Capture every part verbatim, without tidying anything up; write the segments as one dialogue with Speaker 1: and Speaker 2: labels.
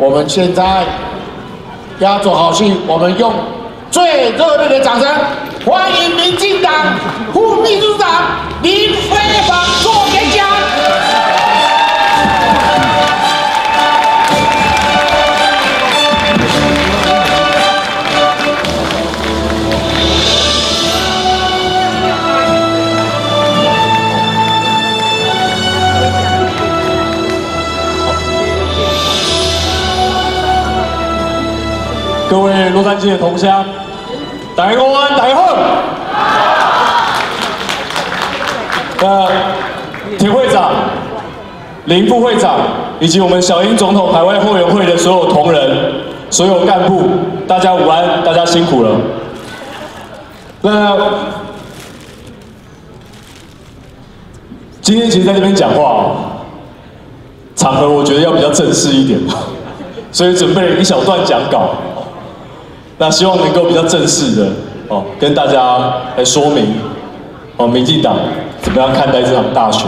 Speaker 1: 我们现在压轴好戏，我们用最热烈的掌声欢迎民进党副秘书长林飞帆做演讲。
Speaker 2: 各位洛杉矶的同乡，大家公安，大家好。那田会长、林副会长以及我们小英总统海外后援会的所有同仁、所有干部，大家午安，大家辛苦了。那今天其实在这边讲话，场合我觉得要比较正式一点，所以准备了一小段讲稿。那希望能够比较正式的哦，跟大家来说明哦，民进党怎么样看待这场大选？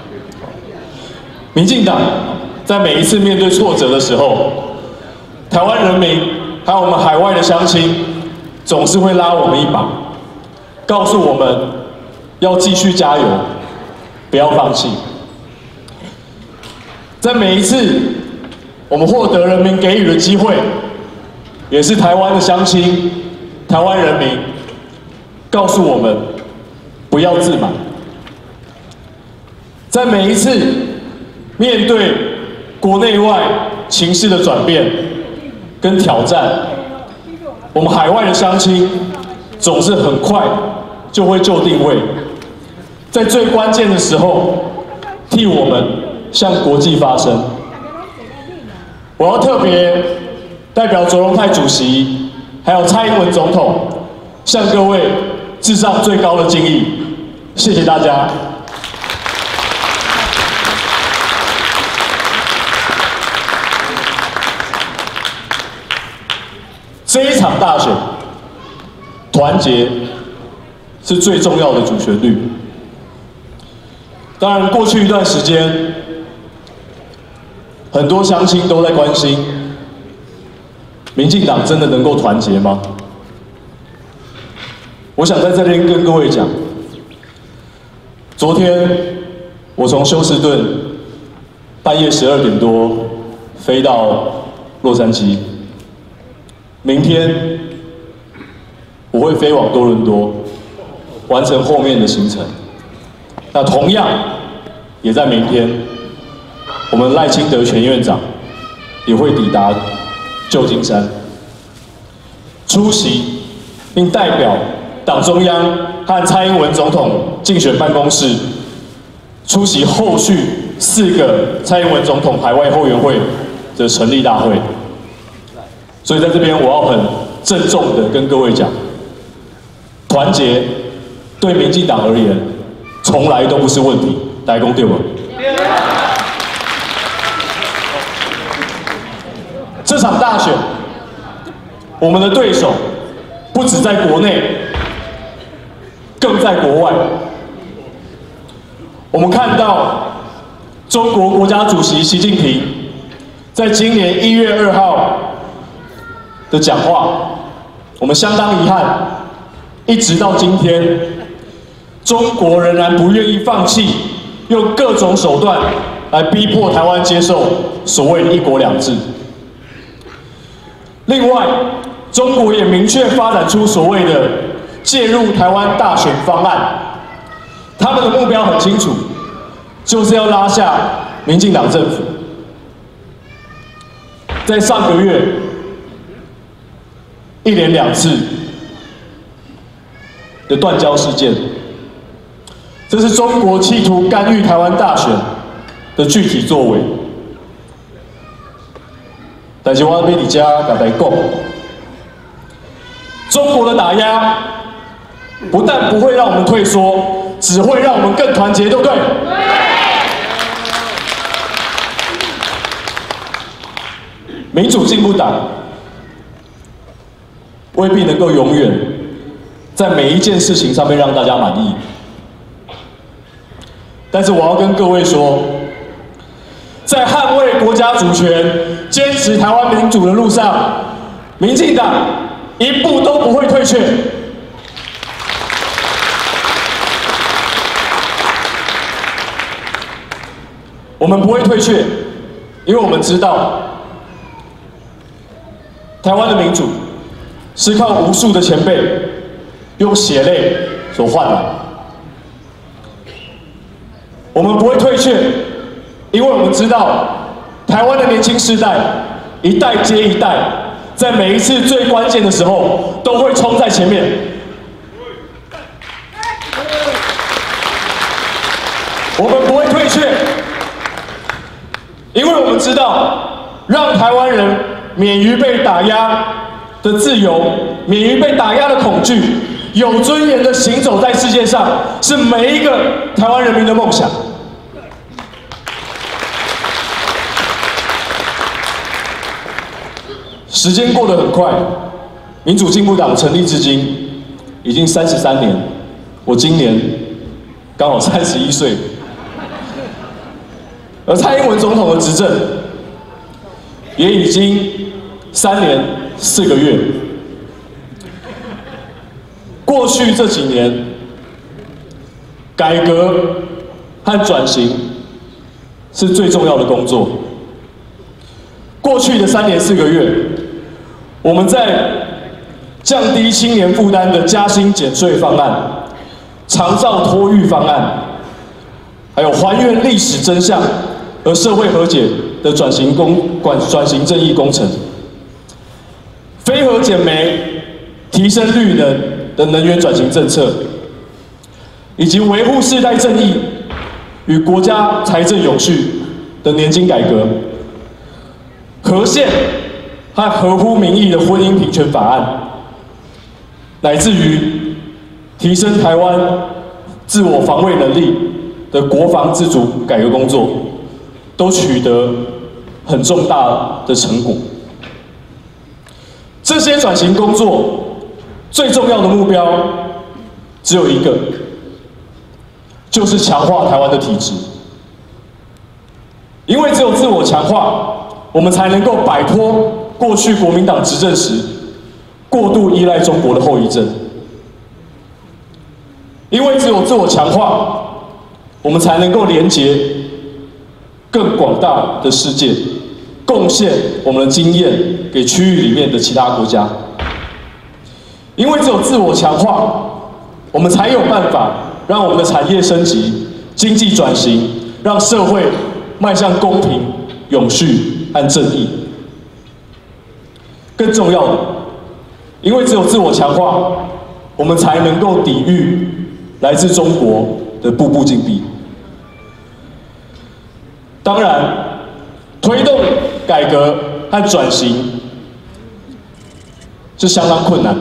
Speaker 2: 民进党在每一次面对挫折的时候，台湾人民还有我们海外的乡亲，总是会拉我们一把，告诉我们要继续加油，不要放弃。在每一次我们获得人民给予的机会，也是台湾的乡亲、台湾人民告诉我们不要自满。在每一次面对国内外情势的转变跟挑战，我们海外的乡亲总是很快就会就定位，在最关键的时候替我们向国际发声。我要特别代表卓荣泰主席，还有蔡英文总统，向各位致上最高的敬意，谢谢大家。这一场大选，团结是最重要的主旋律。当然，过去一段时间，很多乡亲都在关心，民进党真的能够团结吗？我想在这边跟各位讲，昨天我从休斯顿半夜十二点多飞到洛杉矶，明天我会飞往多伦多，完成后面的行程。那同样也在明天，我们赖清德前院长也会抵达旧金山，出席并代表党中央和蔡英文总统竞选办公室出席后续四个蔡英文总统海外后援会的成立大会。所以在这边我要很郑重的跟各位讲，团结对民进党而言从来都不是问题，大家讲对吗？这场大选，我们的对手不只在国内，更在国外。我们看到中国国家主席习近平在今年一月二号的讲话，我们相当遗憾，一直到今天，中国仍然不愿意放弃，用各种手段来逼迫台湾接受所谓的一国两制。另外，中国也明确发展出所谓的介入台湾大选方案，他们的目标很清楚，就是要拉下民进党政府。在上个月，一连两次的断交事件，这是中国企图干预台湾大选的具体作为。但是我要跟你家跟大家讲，中国的打压不但不会让我们退缩，只会让我们更团结，对不对？民主进步党未必能够永远在每一件事情上面让大家满意，但是我要跟各位说，在捍卫国家主权、 坚持台湾民主的路上，民进党一步都不会退却。我们不会退却，因为我们知道，台湾的民主是靠无数的前辈用血泪所换来。我们不会退却，因为我们知道，台湾的年轻世代一代接一代，在每一次最关键的时候，都会冲在前面。我们不会退却，因为我们知道，让台湾人免于被打压的自由，免于被打压的恐惧，有尊严的行走在世界上，是每一个台湾人民的梦想。时间过得很快，民主进步党成立至今已经三十三年，我今年刚好三十一岁。而蔡英文总统的执政也已经三年四个月。过去这几年，改革和转型是最重要的工作。过去的三年四个月，我们在降低青年负担的加薪减税方案、长照托育方案，还有还原历史真相和社会和解的转型工管转型正义工程，非核减煤、提升绿能的能源转型政策，以及维护世代正义与国家财政永续的年金改革，合宪和合乎民意的婚姻平权法案，乃至于提升台湾自我防卫能力的国防自主改革工作，都取得很重大的成果。这些转型工作最重要的目标只有一个，就是强化台湾的体制。因为只有自我强化，我们才能够摆脱过去国民党执政时过度依赖中国的后遗症。因为只有自我强化，我们才能够连结更广大的世界，贡献我们的经验给区域里面的其他国家。因为只有自我强化，我们才有办法让我们的产业升级、经济转型，让社会迈向公平、永续和正义。更重要的，因为只有自我强化，我们才能够抵御来自中国的步步紧逼。当然，推动改革和转型是相当困难的。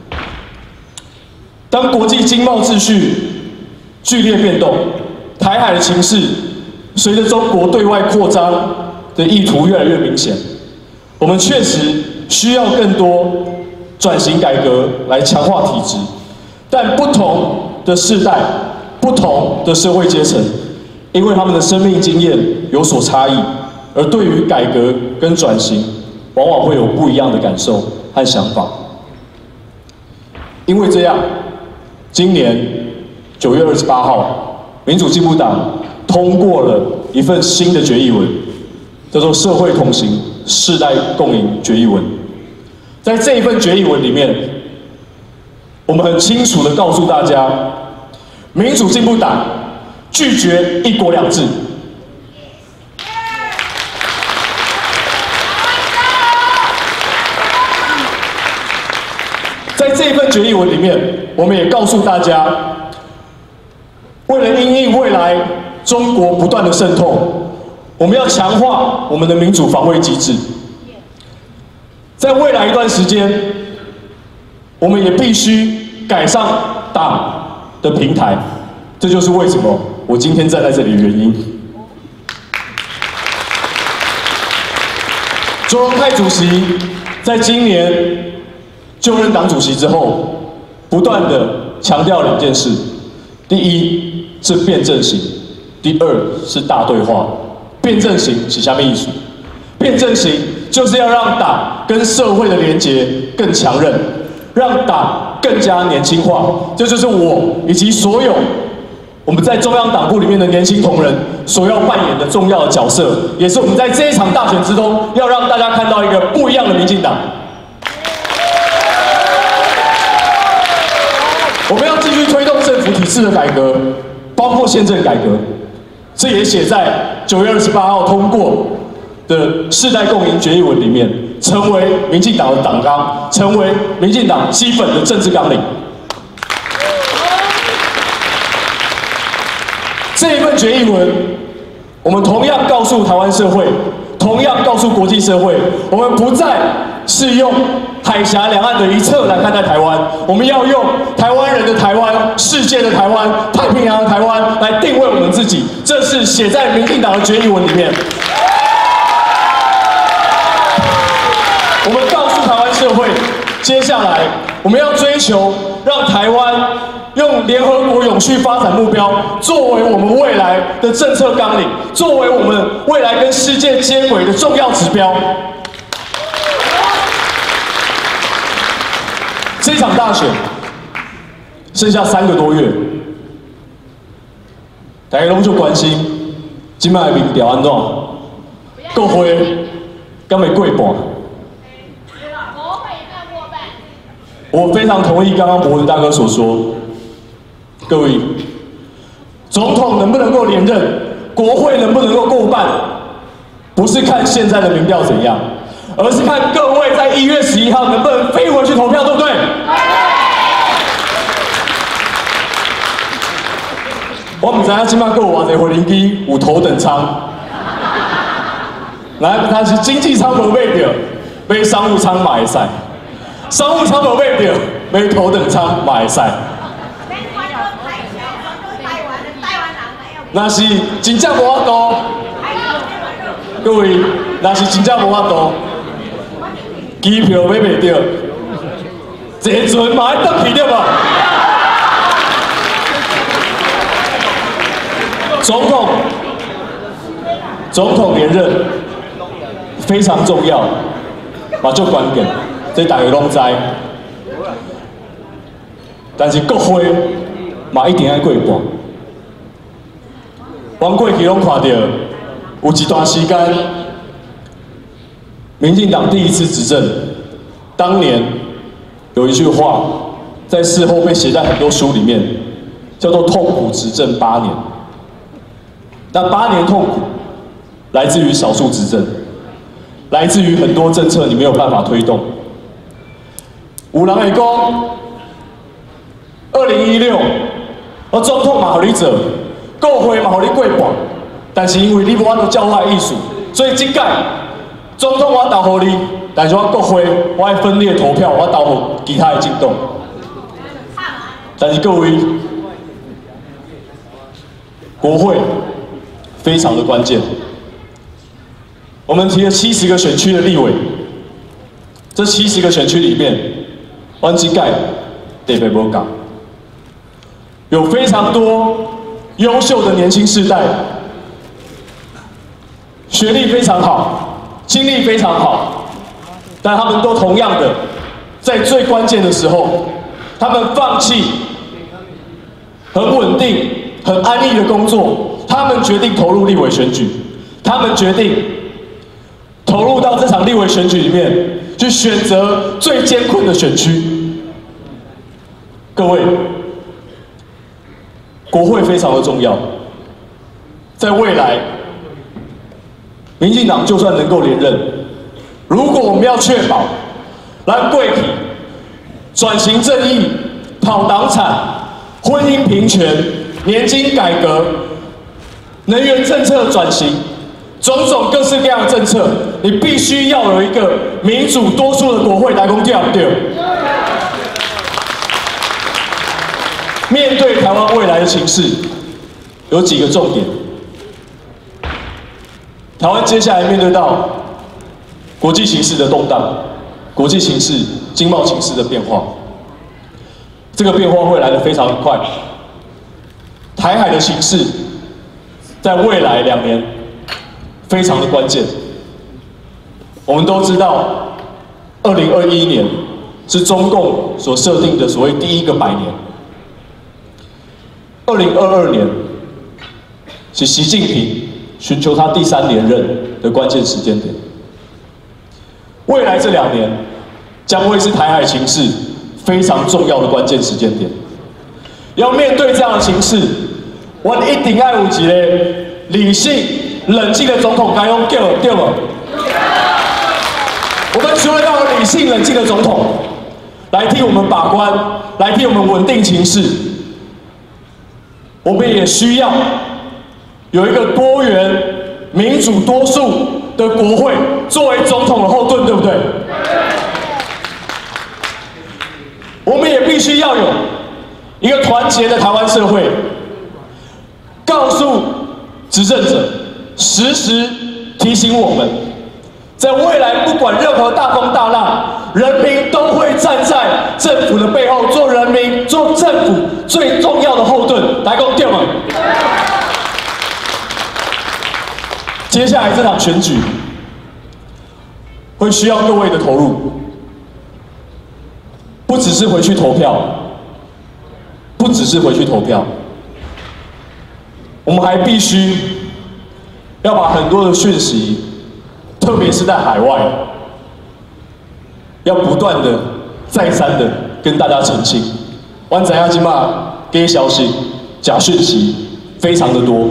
Speaker 2: 当国际经贸秩序剧烈变动，台海的情势随着中国对外扩张的意图越来越明显，我们确实需要更多转型改革来强化体制。但不同的世代、不同的社会阶层，因为他们的生命经验有所差异，而对于改革跟转型，往往会有不一样的感受和想法。因为这样，今年九月二十八号，民主进步党通过了一份新的决议文，叫做《社会同行世代共赢决议文》。在这一份决议文里面，我们很清楚地告诉大家，民主进步党拒绝一国两制。在这份决议文里面，我们也告诉大家，为了因应未来中国不断的渗透，我们要强化我们的民主防卫机制。在未来一段时间，我们也必须改善党的平台，这就是为什么我今天站在这里的原因。周荣泰主席在今年就任党主席之后，不断的强调两件事：第一是辩证型，第二是大对话。辩证型是什么意思？辩证型就是要让党跟社会的连结更强韧，让党更加年轻化。这就是我以及所有我们在中央党部里面的年轻同仁所要扮演的重要的角色，也是我们在这一场大选之中要让大家看到一个不一样的民进党。我们要继续推动政府体制的改革，包括宪政改革，这也写在九月二十八号通过的世代共赢决议文里面，成为民进党的党纲，成为民进党基本的政治纲领。这一份决议文，我们同样告诉台湾社会，同样告诉国际社会，我们不再是用海峡两岸的一侧来看待台湾，我们要用台湾人的台湾、世界的台湾、太平洋的台湾来定位我们自己。这是写在民进党的决议文里面。我们告诉台湾社会，接下来我们要追求让台湾用联合国永续发展目标作为我们未来的政策纲领，作为我们未来跟世界接轨的重要指标。这场大选剩下三个多月，大家拢就关心今摆的民调安怎，国会敢会过半？我非常同意刚刚博文大哥所说，各位，总统能不能够连任，国会能不能够过半，不是看现在的民调怎样，而是看各位在一月十一号能不能飞回去投票，对不对？我唔知影今麦还有偌济回零机有头等舱，来，但是经济舱无买到，买商务舱嘛会使。商务舱无买到，买头等舱嘛会使。那是真正无法度，各位，那是真正无法度，机票买袂到，坐船嘛要倒去对吧？总统，总统连任非常重要，嘛就关键。这大家拢知，但是国会嘛一定要过半。阮过去拢看到，有一段时间，民进党第一次执政，当年有一句话，在事后被写在很多书里面，叫做“痛苦执政八年”。那八年痛苦，来自于少数执政，来自于很多政策你没有办法推动。有人会讲，二零一六，我总统嘛，互你做，国会嘛，互你过半，但是因为你无法度照我的意思，所以这届总统我投互你，但是我国会我要分裂投票，我投互其他的政党。但是各位，国会非常的关键，我们提了七十个选区的立委，这七十个选区里面。阮这届特别无讲，有非常多优秀的年轻世代，学历非常好，经历非常好，但他们都同样的，在最关键的时候，他们放弃很稳定、很安逸的工作，他们决定投入立委选举，他们决定投入到这场立委选举里面。去选择最艰困的选区。各位，国会非常的重要，在未来，民进党就算能够连任，如果我们要确保让贵体转型正义、跑党产、婚姻平权、年金改革、能源政策转型。种种各式各样的政策，你必须要有一个民主多数的国会来公调，对。面对台湾未来的情势，有几个重点。台湾接下来面对到国际形势的动荡，国际形势、经贸形势的变化，这个变化会来得非常快。台海的形势，在未来两年。非常的关键， 我们都知道，二零二一年是中共所设定的所谓第一个百年，二零二二年是习近平寻求他第三连任的关键时间点。未来这两年将会是台海情势非常重要的关键时间点。要面对这样的情势，我们一定要有一个理性、冷静的总统该用对对吗？我们除了要有理性、冷静的总统来替我们把关，来替我们稳定情势，我们也需要有一个多元、民主、多数的国会作为总统的后盾，对不对？我们也必须要有一个团结的台湾社会，告诉执政者，时时提醒我们，在未来不管任何大风大浪，人民都会站在政府的背后，做人民、做政府最重要的后盾。来，共对吗？接下来这场选举会需要各位的投入，不只是回去投票，不只是回去投票，我们还必须要把很多的讯息，特别是在海外，要不断的、再三的跟大家澄清。湾仔亚金嘛，给消息、假讯息非常的多。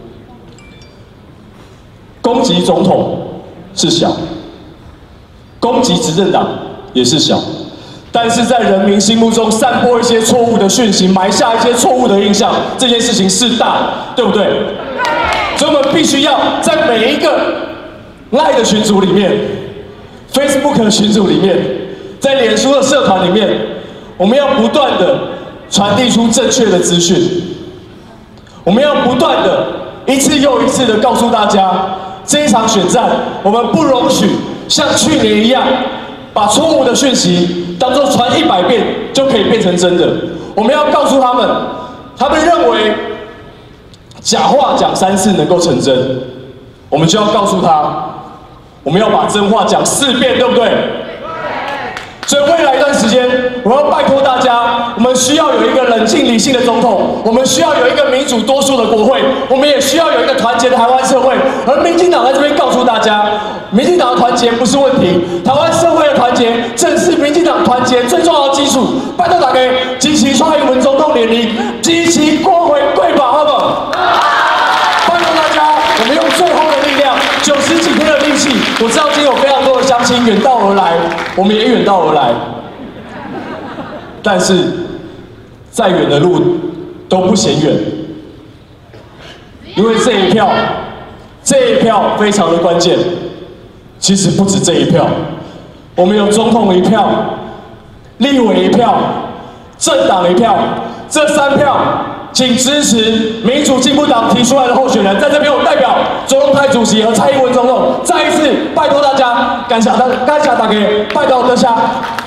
Speaker 2: 攻击总统是小，攻击执政党也是小，但是在人民心目中散播一些错误的讯息，埋下一些错误的印象，这件事情是大，对不对？所以我们必须要在每一个 LINE 的群组里面、Facebook 的群组里面，在脸书的社团里面，我们要不断的传递出正确的资讯，我们要不断的一次又一次的告诉大家。这一场选战，我们不容许像去年一样，把错误的讯息当作传一百遍就可以变成真的。我们要告诉他们，他们认为假话讲三次能够成真，我们就要告诉他，我们要把真话讲四遍，对不对？所以未来一段时间，我要拜托大家，我们需要有一个冷静理性的总统，我们需要有一个民主多数的国会，我们也需要有一个团结的台湾社会。而民进党在这边告诉大家，民进党的团结不是问题，台湾社会的团结正是民进党团结最重要的基础。拜托大家支持蔡英文总统连任，支持国会过半，好不好？拜托大家，我们用最后的力量，九十几天的力气，我知道今天有非常多的乡亲远道而来，我们也远道而来，但是再远的路都不嫌远，因为这一票，这一票非常的关键。其实不止这一票，我们有总统一票、立委一票、政党一票，这三票。请支持民主进步党提出来的候选人，在这边我代表卓荣泰主席和蔡英文总统再一次拜托大家，感谢大，感谢大家，拜托大家。